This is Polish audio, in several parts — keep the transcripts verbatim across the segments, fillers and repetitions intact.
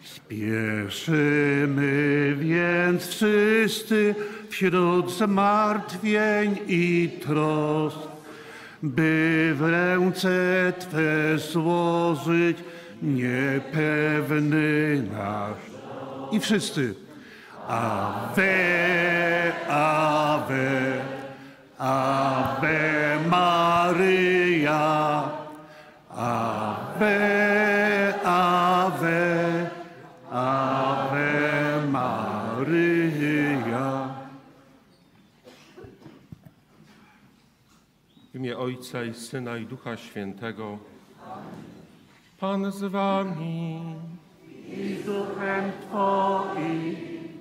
Spieszymy więc wszyscy wśród zmartwień i trosk, by w ręce Twe złożyć niepewny nasz. I wszyscy. Ave, Ave, Ave Maryja, Ave, Ave, Ave Maryja. W imię Ojca i Syna i Ducha Świętego. Pan z wami. I z duchem Twoim.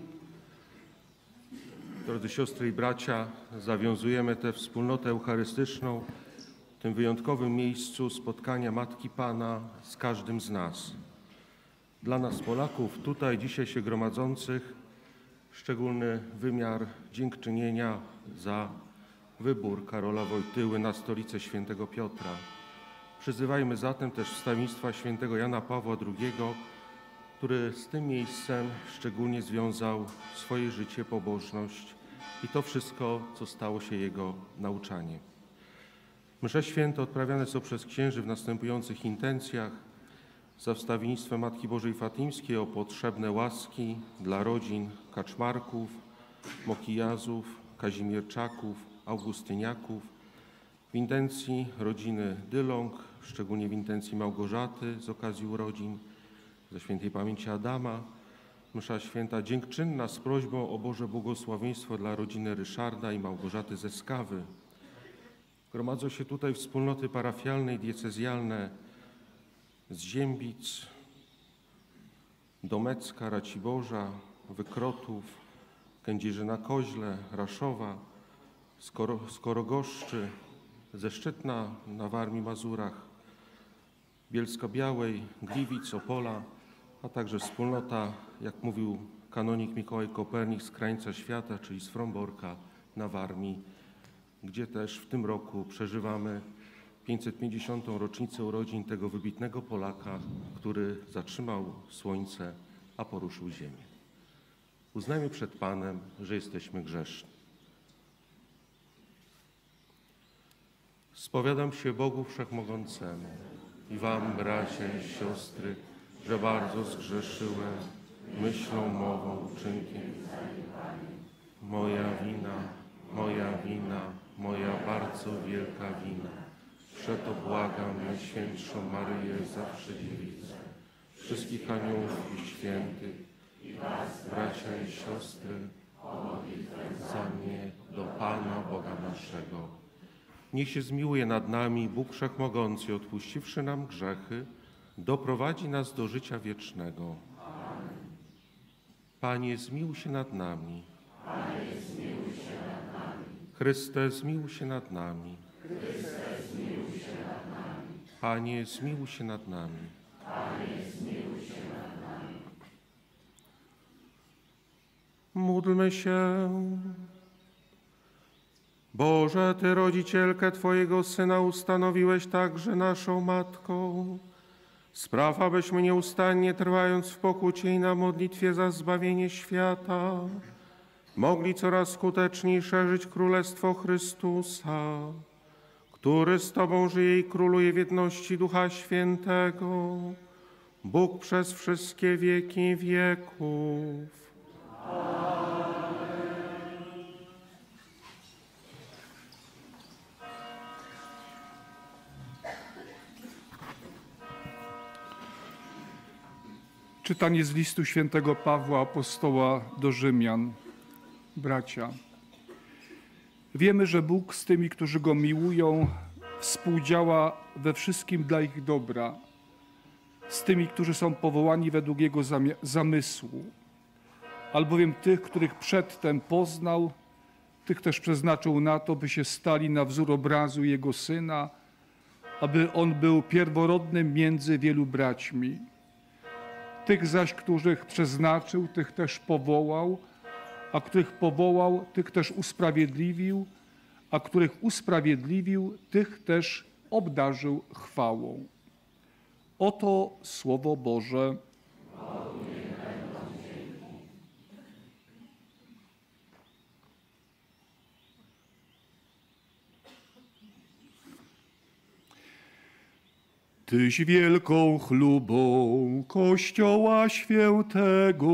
Drodzy siostry i bracia, zawiązujemy tę wspólnotę eucharystyczną w tym wyjątkowym miejscu spotkania Matki Pana z każdym z nas. Dla nas Polaków, tutaj dzisiaj się gromadzących, szczególny wymiar dziękczynienia za wybór Karola Wojtyły na stolicę świętego Piotra. Przyzywajmy zatem też wstawiennictwa świętego Jana Pawła drugiego, który z tym miejscem szczególnie związał swoje życie, pobożność i to wszystko, co stało się jego nauczaniem. Msze święte odprawiane są przez księży w następujących intencjach: za wstawiennictwem Matki Bożej Fatimskiej o potrzebne łaski dla rodzin Kaczmarków, Mokijazów, Kazimierczaków, Augustyniaków, w intencji rodziny Dyląg, szczególnie w intencji Małgorzaty z okazji urodzin, za świętej pamięci Adama, msza święta dziękczynna z prośbą o Boże błogosławieństwo dla rodziny Ryszarda i Małgorzaty ze Skawy. Gromadzą się tutaj wspólnoty parafialne i diecezjalne z Ziębic, Domecka, Raciborza, Wykrotów, Kędzierzyna-Koźle, Raszowa, Skoro, Skorogoszczy, ze Szczytna na Warmii, Mazurach, Bielska-Białej, Gliwic, Opola, a także wspólnota, jak mówił kanonik Mikołaj Kopernik, z krańca świata, czyli z Fromborka na Warmii, gdzie też w tym roku przeżywamy pięćset pięćdziesiątą rocznicę urodzin tego wybitnego Polaka, który zatrzymał słońce, a poruszył ziemię. Uznajmy przed Panem, że jesteśmy grzeszni. Spowiadam się Bogu Wszechmogącemu i wam, bracia i siostry, że bardzo zgrzeszyłem myślą, mową, uczynkiem. Moja wina, moja wina, moja bardzo wielka wina. Przeto błagam Najświętszą Maryję, zawsze Dziewicę, wszystkich aniołów i świętych, i was, bracia i siostry, za mnie do Pana Boga naszego. Niech się zmiłuje nad nami Bóg Wszechmogący, odpuściwszy nam grzechy, doprowadzi nas do życia wiecznego. Amen. Panie, zmiłuj się nad nami. Panie, zmiłuj się nad nami. Chryste, zmiłuj się nad nami. Chryste, zmiłuj się nad nami. Panie, zmiłuj się nad nami. Panie, zmiłuj się nad nami. Módlmy się. Boże, Ty rodzicielkę Twojego Syna ustanowiłeś także naszą Matką. Spraw, abyśmy nieustannie, trwając w pokucie i na modlitwie za zbawienie świata, mogli coraz skuteczniej szerzyć Królestwo Chrystusa, który z Tobą żyje i króluje w jedności Ducha Świętego, Bóg przez wszystkie wieki wieków. Czytanie z listu świętego Pawła Apostoła do Rzymian. Bracia, wiemy, że Bóg z tymi, którzy Go miłują, współdziała we wszystkim dla ich dobra, z tymi, którzy są powołani według Jego zamysłu. Albowiem tych, których przedtem poznał, tych też przeznaczył na to, by się stali na wzór obrazu Jego Syna, aby On był pierworodnym między wielu braćmi. Tych zaś, których przeznaczył, tych też powołał, a których powołał, tych też usprawiedliwił, a których usprawiedliwił, tych też obdarzył chwałą. Oto Słowo Boże. Tyś wielką chlubą Kościoła Świętego.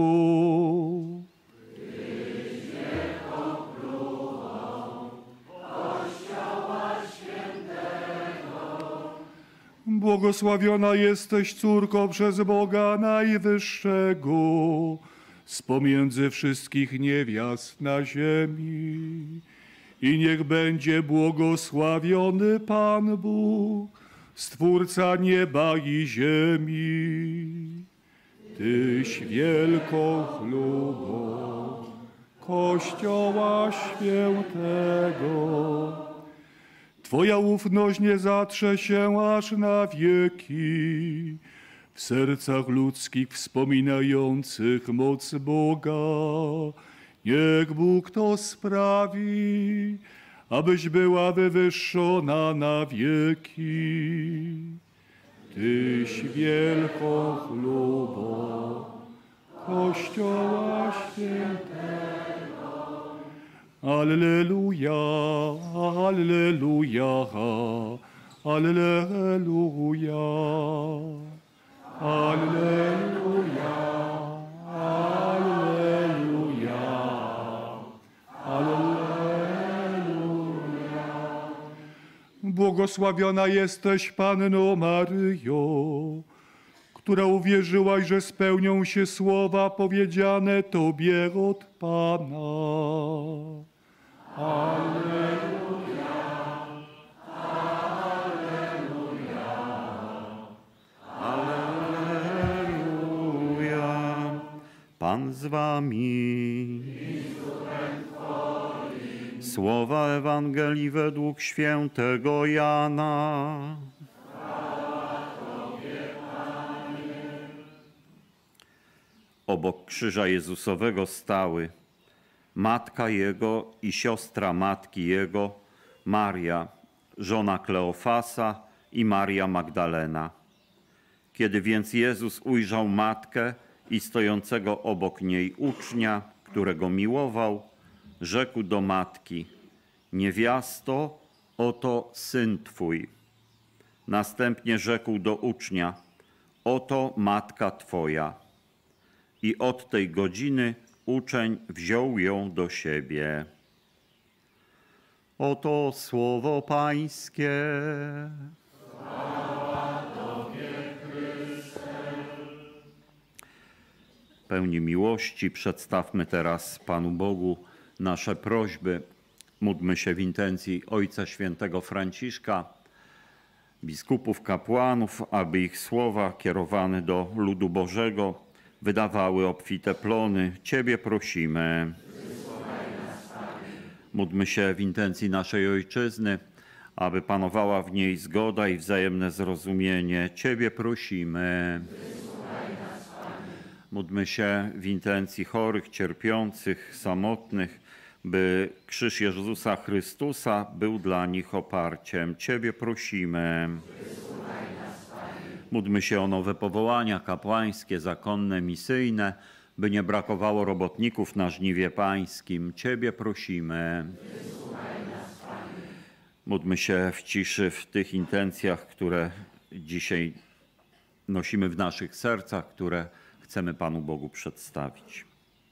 Tyś wielką chlubą Kościoła Świętego. Błogosławiona jesteś, córko, przez Boga Najwyższego, z pomiędzy wszystkich niewiast na ziemi. I niech będzie błogosławiony Pan Bóg, Stwórca nieba i ziemi. Tyś wielką chlubą Kościoła Świętego. Twoja ufność nie zatrze się aż na wieki, w sercach ludzkich wspominających moc Boga. Niech Bóg to sprawi, abyś była wywyższona na wieki. Tyś wielką chlubą Kościoła Świętego. Alleluja, alleluja, alleluja, alleluja, alleluja, alleluja. Błogosławiona jesteś, Panno Maryjo, która uwierzyłaś, że spełnią się słowa powiedziane Tobie od Pana. Alleluja, alleluja, alleluja. Pan z wami. Słowa Ewangelii według świętego Jana. Obok krzyża Jezusowego stały matka Jego i siostra matki Jego, Maria, żona Kleofasa i Maria Magdalena. Kiedy więc Jezus ujrzał matkę i stojącego obok niej ucznia, którego miłował, rzekł do matki: niewiasto, oto syn twój. Następnie rzekł do ucznia: oto matka twoja. I od tej godziny uczeń wziął ją do siebie. Oto słowo Pańskie. Chwała Tobie, Chryste. Pełni miłości przedstawmy teraz Panu Bogu nasze prośby. Módlmy się w intencji Ojca Świętego Franciszka, biskupów, kapłanów, aby ich słowa kierowane do ludu Bożego wydawały obfite plony. Ciebie prosimy. Módlmy się w intencji naszej Ojczyzny, aby panowała w niej zgoda i wzajemne zrozumienie. Ciebie prosimy. Módlmy się w intencji chorych, cierpiących, samotnych, by krzyż Jezusa Chrystusa był dla nich oparciem. Ciebie prosimy. Módlmy się o nowe powołania kapłańskie, zakonne, misyjne, by nie brakowało robotników na żniwie pańskim. Ciebie prosimy. Módlmy się w ciszy w tych intencjach, które dzisiaj nosimy w naszych sercach, które chcemy Panu Bogu przedstawić.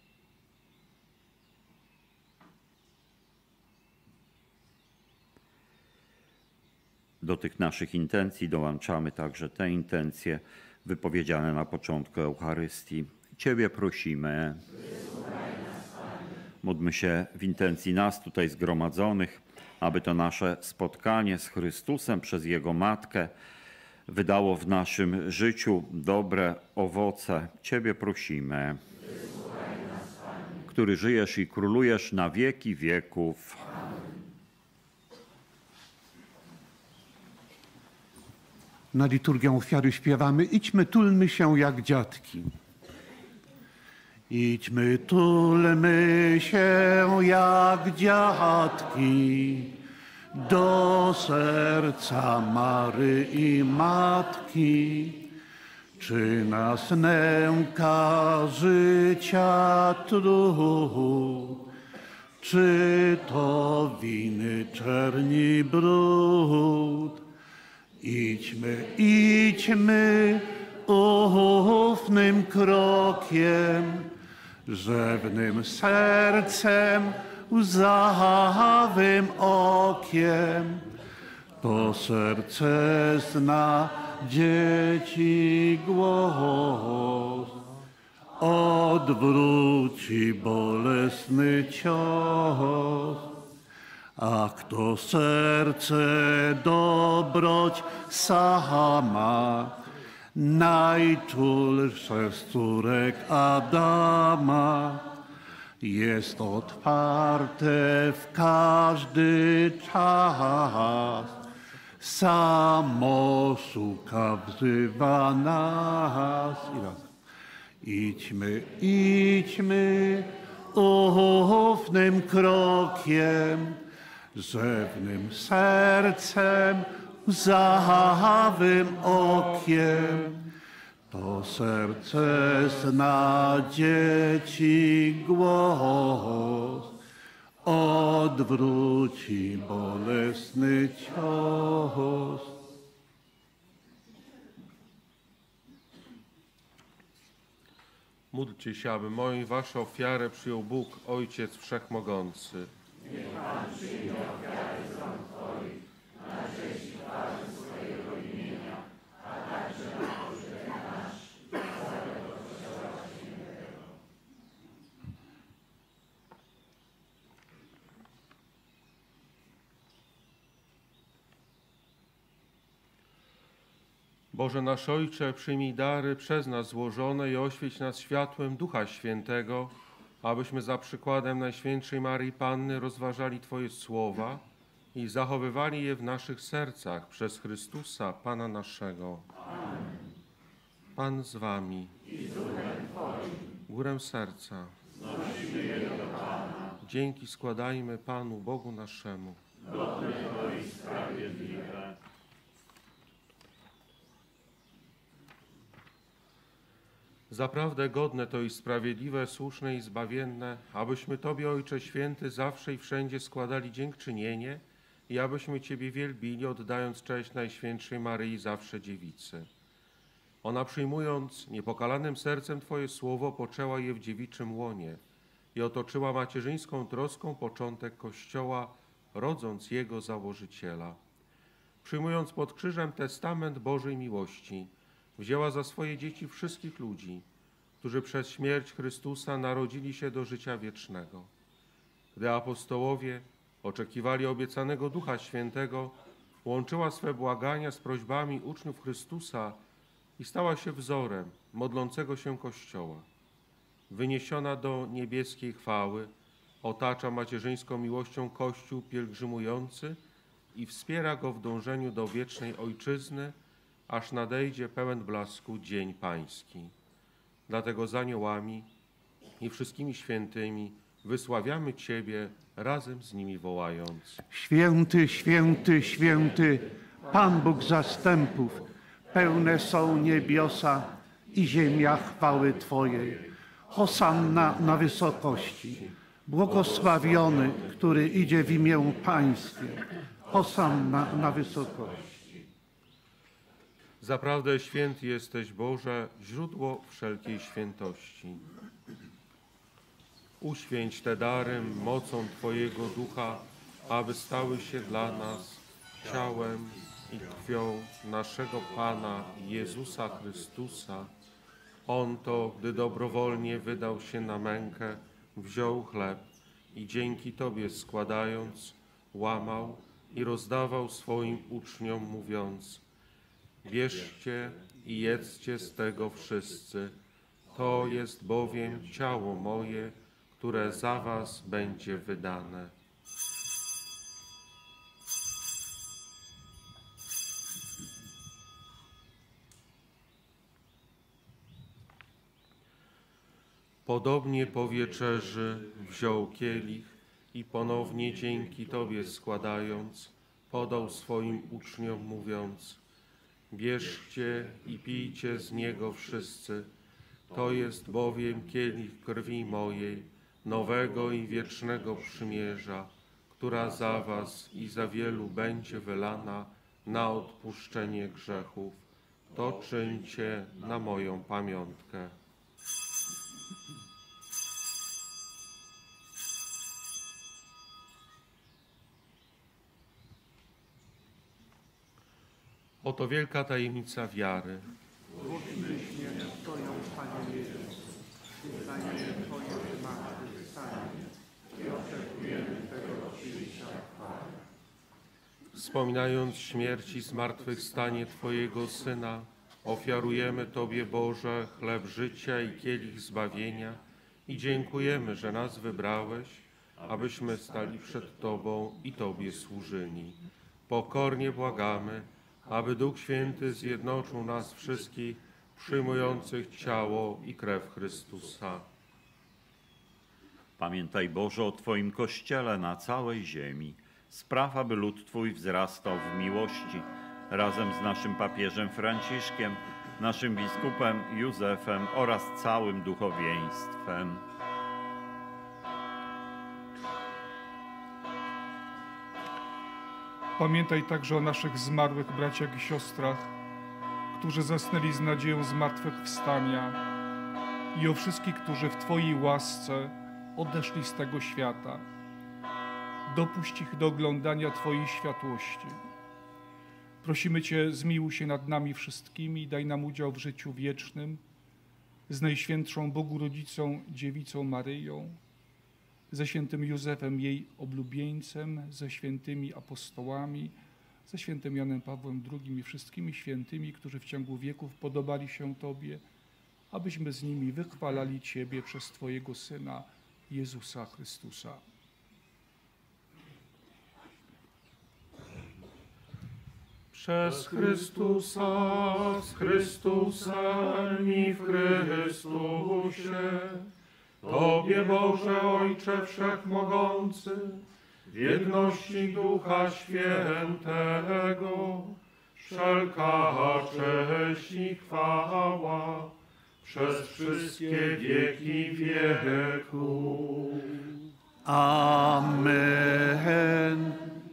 Do tych naszych intencji dołączamy także te intencje wypowiedziane na początku Eucharystii. Ciebie prosimy. Módlmy się w intencji nas tutaj zgromadzonych, aby to nasze spotkanie z Chrystusem przez Jego Matkę wydało w naszym życiu dobre owoce. Ciebie prosimy, który żyjesz i królujesz na wieki wieków. Na liturgię ofiary śpiewamy: idźmy, tulmy się jak dziadki. Idźmy, tulmy się jak dziadki do serca Maryi Matki. Czy nas nęka życia trud, czy to winy czerni brud? Idźmy, idźmy ufnym krokiem, rzewnym sercem, łzawym okiem. To serce zna dzieci głos, odwróci bolesny cios. A kto serce dobroć sama, najczulsze z córek Adama, jest otwarte w każdy czas, samo szuka, wzywa nas. I raz. Idźmy, idźmy ufnym krokiem, rzewnym sercem, łzawym okiem. To serce zna dzieci głos, odwróci bolesny cios. Módlcie się, aby moją i waszą ofiarę przyjął Bóg, Ojciec Wszechmogący. Niech Pan przyjmie ofiary z rąk Twoich, na cześć i chwałę swojego imienia, a także na pożytek nasz i całego Kościoła Świętego. Boże nasz Ojcze, przyjmij dary przez nas złożone i oświeć nas światłem Ducha Świętego, abyśmy za przykładem Najświętszej Maryi Panny rozważali Twoje słowa i zachowywali je w naszych sercach przez Chrystusa, Pana naszego. Amen. Pan z Wami. I z duchem Twoim. Górę serca. Znosimy je do Pana. Dzięki składajmy Panu Bogu naszemu. Godne to i sprawiedliwe. Zaprawdę godne to i sprawiedliwe, słuszne i zbawienne, abyśmy Tobie, Ojcze Święty, zawsze i wszędzie składali dziękczynienie i abyśmy Ciebie wielbili, oddając cześć Najświętszej Maryi, zawsze Dziewicy. Ona, przyjmując niepokalanym sercem Twoje słowo, poczęła je w dziewiczym łonie i otoczyła macierzyńską troską początek Kościoła, rodząc Jego założyciela. Przyjmując pod krzyżem testament Bożej miłości, wzięła za swoje dzieci wszystkich ludzi, którzy przez śmierć Chrystusa narodzili się do życia wiecznego. Gdy apostołowie oczekiwali obiecanego Ducha Świętego, łączyła swe błagania z prośbami uczniów Chrystusa i stała się wzorem modlącego się Kościoła. Wyniesiona do niebieskiej chwały, otacza macierzyńską miłością Kościół pielgrzymujący i wspiera go w dążeniu do wiecznej Ojczyzny, aż nadejdzie pełen blasku Dzień Pański. Dlatego z aniołami i wszystkimi świętymi wysławiamy Ciebie, razem z nimi wołając. Święty, święty, święty, Pan Bóg zastępów, pełne są niebiosa i ziemia chwały Twojej. Hosanna na wysokości, błogosławiony, który idzie w imię Pańskie. Hosanna na wysokości. Zaprawdę święty jesteś, Boże, źródło wszelkiej świętości. Uświęć te dary mocą Twojego Ducha, aby stały się dla nas ciałem i krwią naszego Pana Jezusa Chrystusa. On to, gdy dobrowolnie wydał się na mękę, wziął chleb i dzięki Tobie składając, łamał i rozdawał swoim uczniom, mówiąc: bierzcie i jedzcie z tego wszyscy, to jest bowiem ciało moje, które za was będzie wydane. Podobnie po wieczerzy wziął kielich i ponownie dzięki Tobie składając, podał swoim uczniom, mówiąc: bierzcie i pijcie z niego wszyscy, to jest bowiem kielich krwi mojej, nowego i wiecznego przymierza, która za was i za wielu będzie wylana na odpuszczenie grzechów. To czyńcie na moją pamiątkę. Oto wielka tajemnica wiary. Głosimy śmierć Twoją, Panie Jezus, wyznajemy Twoje zmartwychwstanie i oczekujemy Twego przyjścia w chwale. Wspominając śmierć i zmartwychwstanie Twojego Syna, ofiarujemy Tobie, Boże, chleb życia i kielich zbawienia i dziękujemy, że nas wybrałeś, abyśmy stali przed Tobą i Tobie służyli. Pokornie błagamy, aby Duch Święty zjednoczył nas wszystkich, przyjmujących ciało i krew Chrystusa. Pamiętaj, Boże, o Twoim Kościele na całej ziemi. Spraw, aby lud Twój wzrastał w miłości, razem z naszym papieżem Franciszkiem, naszym biskupem Józefem oraz całym duchowieństwem. Pamiętaj także o naszych zmarłych braciach i siostrach, którzy zasnęli z nadzieją zmartwychwstania i o wszystkich, którzy w Twojej łasce odeszli z tego świata. Dopuść ich do oglądania Twojej światłości. Prosimy Cię, zmiłuj się nad nami wszystkimi i daj nam udział w życiu wiecznym z Najświętszą Bogu Rodzicą, Dziewicą Maryją, ze świętym Józefem, jej oblubieńcem, ze świętymi apostołami, ze świętym Janem Pawłem drugim i wszystkimi świętymi, którzy w ciągu wieków podobali się Tobie, abyśmy z nimi wychwalali Ciebie przez Twojego Syna, Jezusa Chrystusa. Przez Chrystusa, z Chrystusem i w Chrystusie, Tobie, Boże Ojcze Wszechmogący, w jedności Ducha Świętego, wszelka cześć i chwała przez wszystkie wieki wieków. Amen.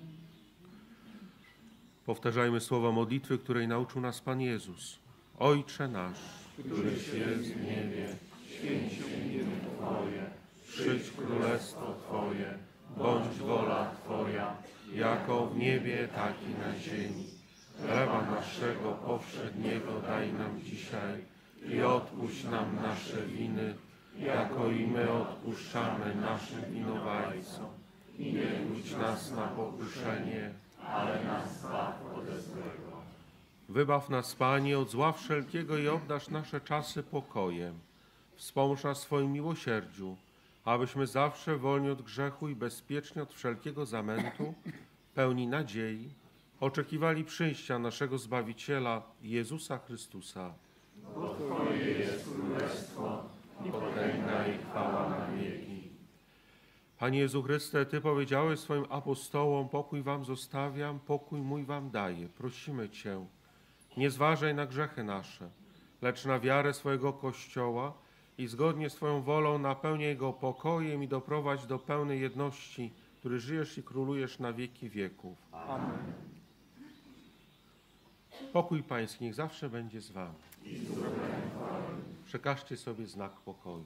Powtarzajmy słowa modlitwy, której nauczył nas Pan Jezus. Ojcze nasz, któryś jest w niebie, święć się imię Twoje, przyjdź królestwo Twoje, bądź wola Twoja, jako w niebie, tak i na ziemi. Chleba naszego powszedniego daj nam dzisiaj i odpuść nam nasze winy, jako i my odpuszczamy naszym winowajcom. I nie budź nas na pokuszenie, ale nas zbaw ode złego. Wybaw nas, Panie, od zła wszelkiego i obdarz nasze czasy pokojem. Wspomóż nas w swoim miłosierdziu, abyśmy zawsze wolni od grzechu i bezpiecznie od wszelkiego zamętu, pełni nadziei, oczekiwali przyjścia naszego Zbawiciela, Jezusa Chrystusa. Bo Twoje jest królestwo, i potęga i chwała na wieki. Panie Jezu Chryste, Ty powiedziałeś swoim apostołom, pokój wam zostawiam, pokój mój wam daję. Prosimy Cię, nie zważaj na grzechy nasze, lecz na wiarę swojego Kościoła i zgodnie z Twoją wolą napełniaj go pokojem i doprowadź do pełnej jedności, który żyjesz i królujesz na wieki wieków. Amen. Pokój Pański niech zawsze będzie z wami. Przekażcie sobie znak pokoju.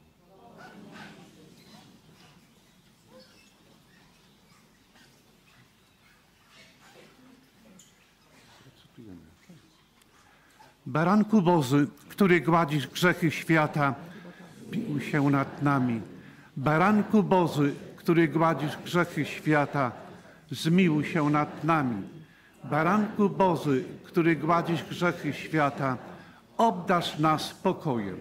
Baranku Boży, który gładzisz grzechy świata, miłuj się nad nami. Baranku Boży, który gładzisz grzechy świata, zmiłuj się nad nami. Baranku Boży, który gładzisz grzechy świata, obdarz nas pokojem.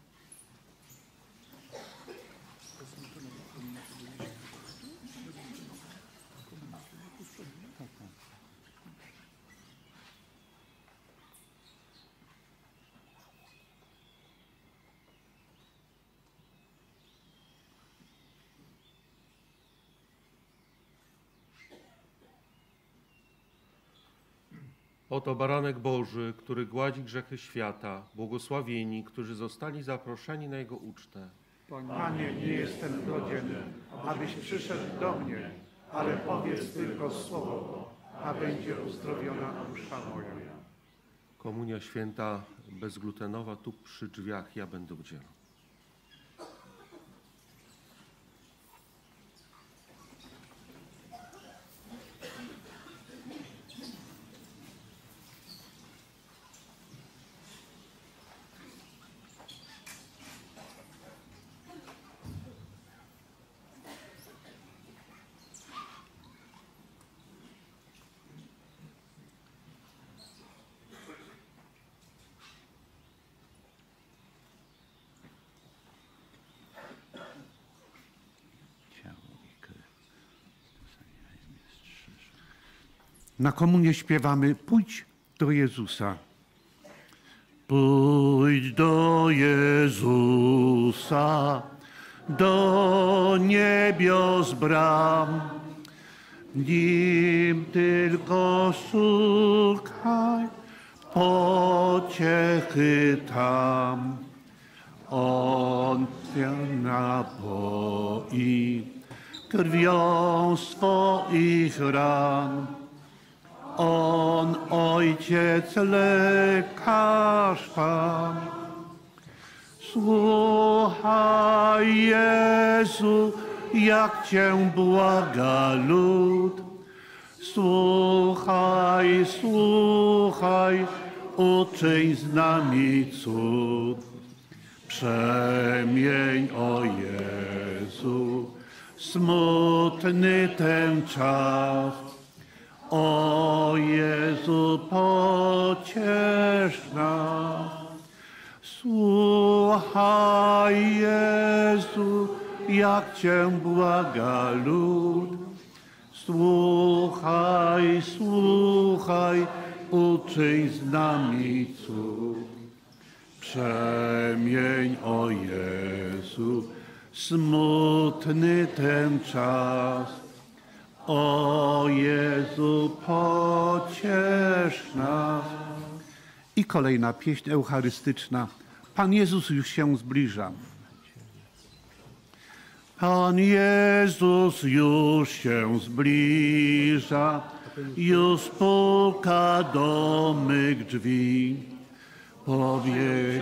Oto baranek Boży, który gładzi grzechy świata, błogosławieni, którzy zostali zaproszeni na Jego ucztę. Panie, nie jestem godzien, abyś przyszedł do mnie, ale powiedz tylko słowo, a będzie uzdrowiona dusza moja. Komunia święta bezglutenowa tu przy drzwiach, ja będę udzielał. Na komunię śpiewamy Pójdź do Jezusa. Pójdź do Jezusa, do niebios bram, nim tylko szukaj pociechy tam. On cię napoi krwią swoich ran. On, Ojciec, lekarz Pan. Słuchaj, Jezu, jak Cię błaga lud. Słuchaj, słuchaj, uczyń z nami cud. Przemień, o Jezu, smutny ten czas. O Jezu, pociesz nas. Słuchaj, Jezu, jak Cię błaga lud. Słuchaj, słuchaj, uczyń z nami cud. Przemień, o Jezu, smutny ten czas. O Jezu, pociesz nas. I kolejna pieśń eucharystyczna. Pan Jezus już się zbliża. Pan Jezus już się zbliża, już puka do mych drzwi. Powiedz...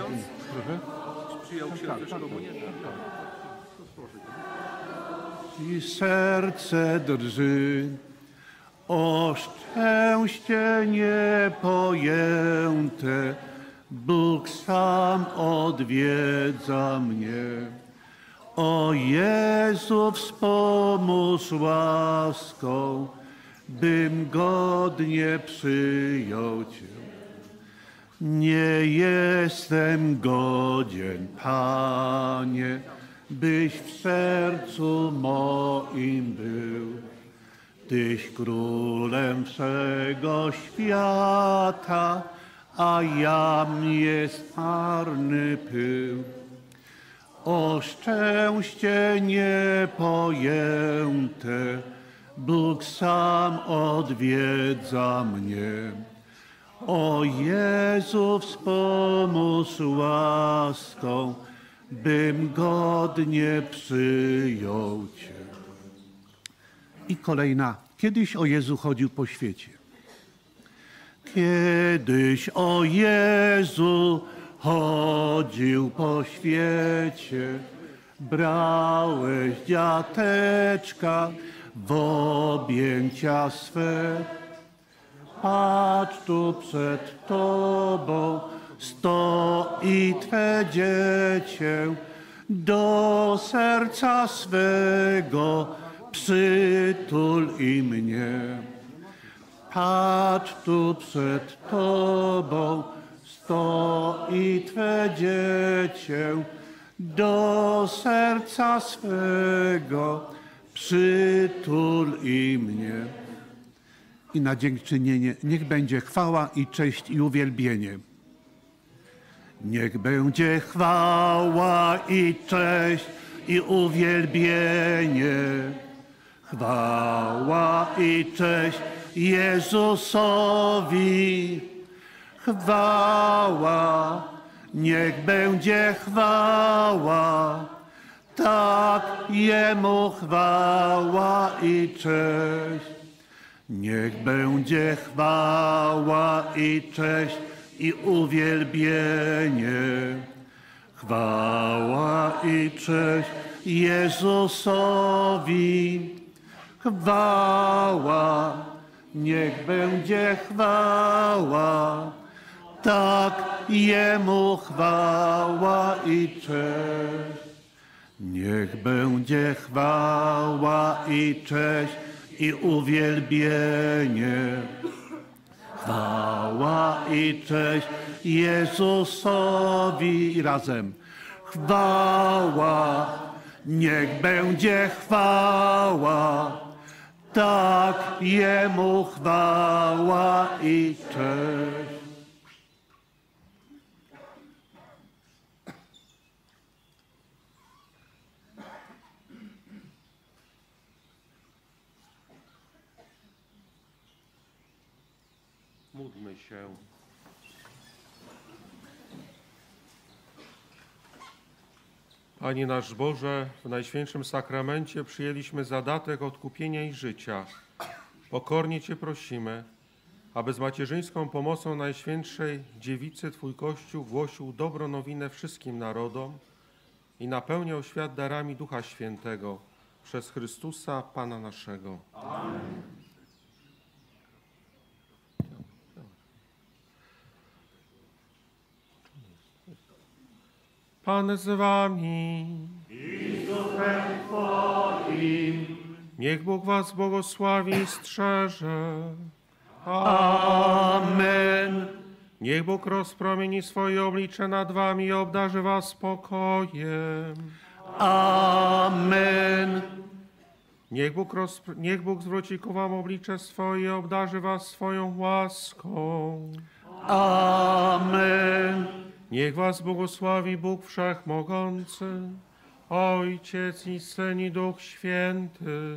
I serce drży, o szczęście niepojęte, Bóg sam odwiedza mnie. O Jezu, wspomóż łaską, bym godnie przyjął Cię. Nie jestem godzien, Panie, byś w sercu moim był. Tyś królem wszego świata, a jam jest marny pył. O szczęście niepojęte, Bóg sam odwiedza mnie. O Jezu, wspomóż łaską, bym godnie przyjął Cię. I kolejna. Kiedyś o Jezu chodził po świecie. Kiedyś o Jezu chodził po świecie. Brałeś dziateczka w objęcia swe. Patrz, tu przed Tobą stoi Twe dziecię, do serca swego przytul i mnie. Patrz, tu przed Tobą stoi Twe dziecię, do serca swego przytul i mnie. I na dziękczynienie niech będzie chwała i cześć i uwielbienie. Niech będzie chwała i cześć i uwielbienie. Chwała i cześć Jezusowi. Chwała, niech będzie chwała. Tak Jemu chwała i cześć. Niech będzie chwała i cześć i uwielbienie. Chwała i cześć Jezusowi. Chwała, niech będzie chwała. Tak Jemu chwała i cześć. Niech będzie chwała i cześć i uwielbienie. Chwała i cześć Jezusowi. Razem. Chwała, niech będzie chwała. Tak Jemu chwała i cześć. Módlmy się. Panie nasz Boże, w Najświętszym Sakramencie przyjęliśmy zadatek odkupienia i życia. Pokornie Cię prosimy, aby z macierzyńską pomocą Najświętszej Dziewicy Twój Kościół głosił dobrą nowinę wszystkim narodom i napełniał świat darami Ducha Świętego przez Chrystusa Pana naszego. Amen. Pan z wami. I z duchem Twoim. Niech Bóg was błogosławi i strzeże. Amen. Niech Bóg rozpromieni swoje oblicze nad wami i obdarzy was spokojem. Amen. Niech Bóg, rozpr- niech Bóg zwróci ku wam oblicze swoje i obdarzy was swoją łaską. Amen. Niech was błogosławi Bóg Wszechmogący, Ojciec i Syn i Duch Święty.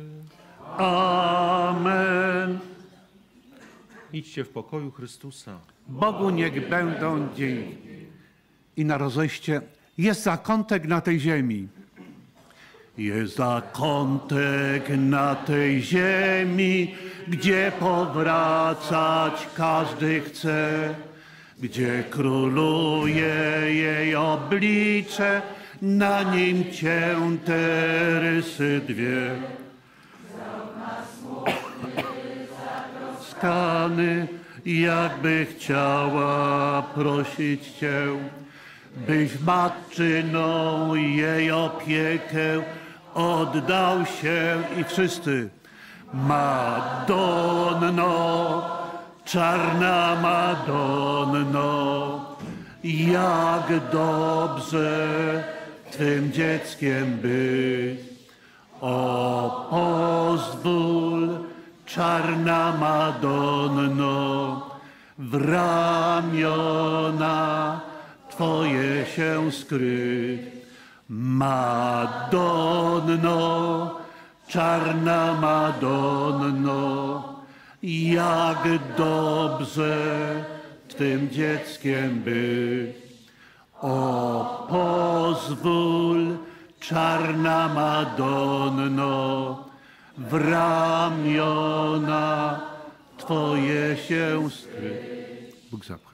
Amen. Idźcie w pokoju Chrystusa. Bogu niech będą dzięki. I na rozejście jest zakątek na tej ziemi. Jest zakątek na tej ziemi, gdzie powracać każdy chce, gdzie króluje jej oblicze, na nim cięte rysy dwie. Skany, jakby chciała prosić Cię, byś matczyną jej opiekę oddał się i wszyscy. Madonno, czarna Madonno, jak dobrze Twym dzieckiem być. O, pozwól, czarna Madonno, w ramiona Twoje się skryć. Madonno, czarna Madonno, jak dobrze Twym dzieckiem być. O, pozwól, czarna Madonno, w ramiona Twoje się skryć. Bóg zapłać.